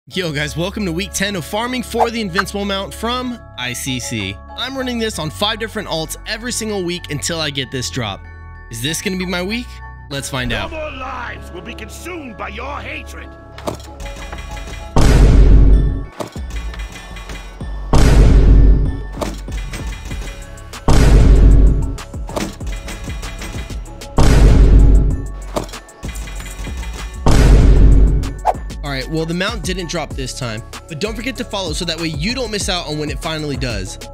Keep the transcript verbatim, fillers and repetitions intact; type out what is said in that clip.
Yo guys, welcome to week ten of farming for the invincible mount from I C C. I'm running this on five different alts every single week until I get this drop. Is this gonna be my week? Let's find out. No more lives will be consumed by your hatred. Alright, well the mount didn't drop this time, but don't forget to follow so that way you don't miss out on when it finally does.